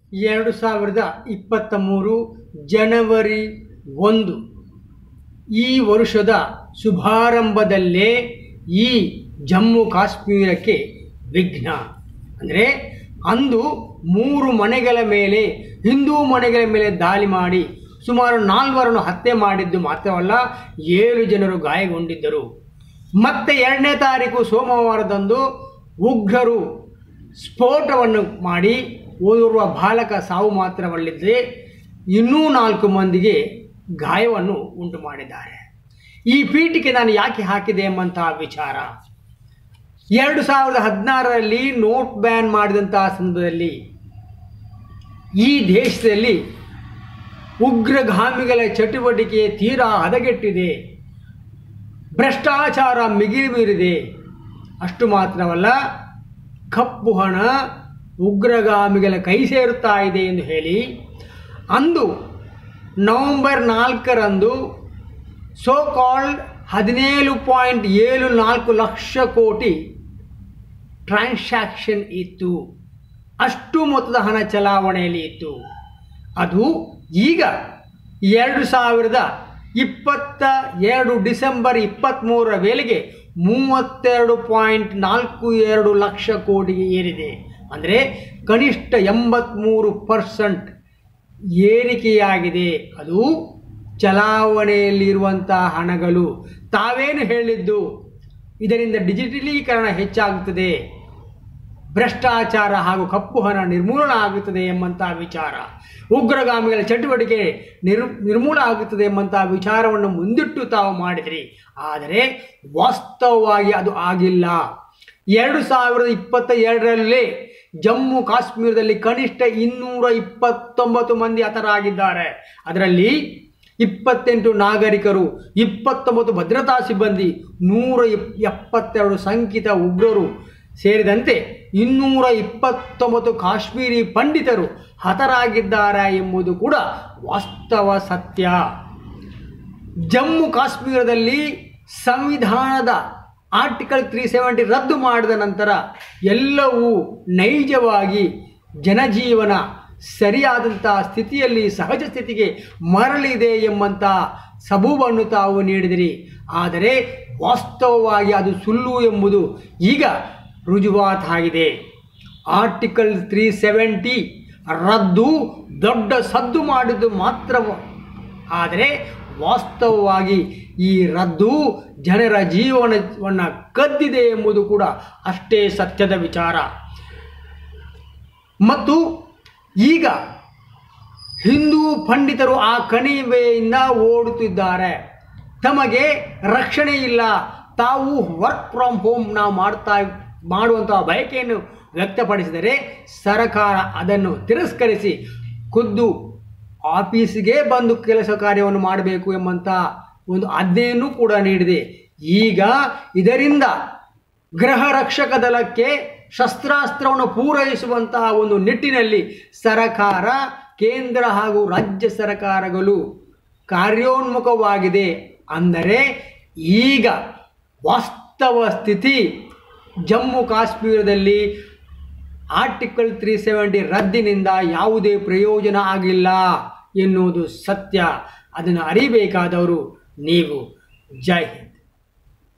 2023 ಜನವರಿ 1 ಈ ವರ್ಷದ ಶುಭಾರಂಭದಲ್ಲೇ ಈ ಜಮ್ಮು ಕಾಶ್ಮೀರಕ್ಕೆ ವಿಘ್ನ. ಅಂದರೆ ಅಂದು 3 ಮನೆಗಳ ಮೇಲೆ, ಹಿಂದೂ ಮನೆಗಳ ಮೇಲೆ ದಾಳಿ ಮಾಡಿ ಸುಮಾರು 4 ಹತ್ಯೆ ಮಾಡಿದ್ದು ಮಾತ್ರವಲ್ಲ, 7 ಜನರು ಗಾಯಗೊಂಡಿದ್ದರು. ಮತ್ತೆ 2ನೇ ತಾರೀಕು ಸೋಮವಾರದಂದು ಉಗ್ರರು ಸ್ಫೋಟವನ್ನು ಮಾಡಿ ಓರ್ವ ಬಾಲಕ ಸಾವು ಮಾತ್ರವಲ್ಲದೆ ಇನ್ನೂ 4 ಮಂದಿಗೆ ಗಾಯವನ್ನು ಉಂಟು ಮಾಡಿದ್ದಾರೆ. ಈ ಪೀಠಿಕೆ ನಾನು ಯಾಕೆ ಹಾಕಿದೆ ಎಂಬಂತಹ ವಿಚಾರ, 2016ರಲ್ಲಿ ನೋಟ್ ಬ್ಯಾನ್ ಮಾಡಿದಂತಹ ಸಂದರ್ಭದಲ್ಲಿ ಈ ದೇಶದಲ್ಲಿ ಉಗ್ರಗಾಮಿಗಳ ಚಟುವಟಿಕೆ ತೀರಾ ಹದಗೆಟ್ಟಿದೆ, ಭ್ರಷ್ಟಾಚಾರ ಮಿಗಿಲು ಮೀರಿದೆ. ಅಷ್ಟು ಮಾತ್ರವಲ್ಲ, ಕಪ್ಪು ಹಣ ಉಗ್ರಗಾಮಿಗಳ ಕೈ ಸೇರುತ್ತಾ ಇದೆ ಎಂದು ಹೇಳಿ ಅಂದು ನವೆಂಬರ್ 4ರಂದು ಸೋ ಕಾಲ್ಡ್ 17.74 ಲಕ್ಷ ಕೋಟಿ ಟ್ರಾನ್ಸಾಕ್ಷನ್ ಇತ್ತು. ಅಷ್ಟು ಮೊತ್ತದ ಹಣ ಚಲಾವಣೆಯಲ್ಲಿ ಇತ್ತು. ಅದು ಈಗ 2022 ಡಿಸೆಂಬರ್ 23ರ ವೇಳೆಗೆ 32.42 ಲಕ್ಷ ಕೋಟಿಗೆ ಏರಿದೆ. ಅಂದರೆ ಕನಿಷ್ಠ 83% ಏರಿಕೆಯಾಗಿದೆ. ಅದು ಚಲಾವಣೆಯಲ್ಲಿರುವಂತಹ ಹಣಗಳು. ತಾವೇನು ಹೇಳಿದ್ದು, ಇದರಿಂದ ಡಿಜಿಟಲೀಕರಣ ಹೆಚ್ಚಾಗುತ್ತದೆ, ಭ್ರಷ್ಟಾಚಾರ ಹಾಗೂ ಕಪ್ಪು ಹಣ ನಿರ್ಮೂಲನ ಆಗುತ್ತದೆ ಎಂಬಂತಹ ವಿಚಾರ, ಉಗ್ರಗಾಮಿಗಳ ಚಟುವಟಿಕೆ ನಿರ್ಮೂಲ ಆಗುತ್ತದೆ ಎಂಬಂತಹ ವಿಚಾರವನ್ನು ಮುಂದಿಟ್ಟು ತಾವು ಮಾಡಿದ್ರಿ. ಆದರೆ ವಾಸ್ತವವಾಗಿ ಅದು ಆಗಿಲ್ಲ. 2022ರಲ್ಲಿ ಜಮ್ಮು ಕಾಶ್ಮೀರದಲ್ಲಿ ಕನಿಷ್ಠ 229 ಮಂದಿ ಹತರಾಗಿದ್ದಾರೆ. ಅದರಲ್ಲಿ 28 ನಾಗರಿಕರು, 29 ಭದ್ರತಾ ಸಿಬ್ಬಂದಿ, 172 ಶಂಕಿತ ಉಗ್ರರು ಸೇರಿದಂತೆ 229 ಕಾಶ್ಮೀರಿ ಪಂಡಿತರು ಹತರಾಗಿದ್ದಾರೆ ಎಂಬುದು ಕೂಡ ವಾಸ್ತವ ಸತ್ಯ. ಜಮ್ಮು ಕಾಶ್ಮೀರದಲ್ಲಿ ಸಂವಿಧಾನದ ಆರ್ಟಿಕಲ್ 370 ರದ್ದು ಮಾಡಿದ ನಂತರ ಎಲ್ಲವೂ ನೈಜವಾಗಿ ಜನಜೀವನ ಸರಿಯಾದಂತಹ ಸ್ಥಿತಿಯಲ್ಲಿ ಸಹಜ ಸ್ಥಿತಿಗೆ ಮರಳಿದೆ ಎಂಬಂಥ ಸಬೂಬನ್ನು ತಾವು ನೀಡಿದಿರಿ. ಆದರೆ ವಾಸ್ತವವಾಗಿ ಅದು ಸುಳ್ಳು ಎಂಬುದು ಈಗ ರುಜುವಾತಾಗಿದೆ. ಆರ್ಟಿಕಲ್ 370 ರದ್ದು ದೊಡ್ಡ ಸದ್ದು ಮಾಡಿದ್ದು ಮಾತ್ರ, ಆದರೆ ವಾಸ್ತವವಾಗಿ ಈ ರದ್ದು ಜನರ ಜೀವನವನ್ನು ಕದ್ದಿದೆ ಎಂಬುದು ಕೂಡ ಅಷ್ಟೇ ಸತ್ಯದ ವಿಚಾರ. ಮತ್ತು ಈಗ ಹಿಂದೂ ಪಂಡಿತರು ಆ ಕಣಿವೆಯಿಂದ ಓಡುತ್ತಿದ್ದಾರೆ. ತಮಗೆ ರಕ್ಷಣೆ ಇಲ್ಲ. ತಾವು ವರ್ಕ್ ಫ್ರಮ್ ಹೋಮ್ ನಾವು ಮಾಡುವಂತಹ ಬಯಕೆಯನ್ನು ವ್ಯಕ್ತಪಡಿಸಿದರೆ ಸರ್ಕಾರ ಅದನ್ನು ತಿರಸ್ಕರಿಸಿ ಖುದ್ದು ಆಫೀಸಿಗೆ ಬಂದು ಕೆಲಸ ಕಾರ್ಯವನ್ನು ಮಾಡಬೇಕು ಎಂಬಂಥ ಒಂದು ಆಜ್ಞೆಯನ್ನು ಕೂಡ ನೀಡಿದೆ. ಈಗ ಇದರಿಂದ ಗೃಹ ರಕ್ಷಕ ದಳಕ್ಕೆ ಶಸ್ತ್ರಾಸ್ತ್ರವನ್ನು ಪೂರೈಸುವಂತಹ ಒಂದು ನಿಟ್ಟಿನಲ್ಲಿ ಸರ್ಕಾರ, ಕೇಂದ್ರ ಹಾಗೂ ರಾಜ್ಯ ಸರ್ಕಾರಗಳು ಕಾರ್ಯೋನ್ಮುಖವಾಗಿದೆ. ಅಂದರೆ ಈಗ ವಾಸ್ತವ ಸ್ಥಿತಿ ಜಮ್ಮು ಕಾಶ್ಮೀರದಲ್ಲಿ ಆರ್ಟಿಕಲ್ 370 ರದ್ದಿನಿಂದ ಯಾವುದೇ ಪ್ರಯೋಜನ ಆಗಿಲ್ಲ ಎನ್ನುವುದು ಸತ್ಯ. ಅದನ್ನು ಅರಿಬೇಕಾದವರು ನೀವು. ಜೈ ಹಿಂದ್.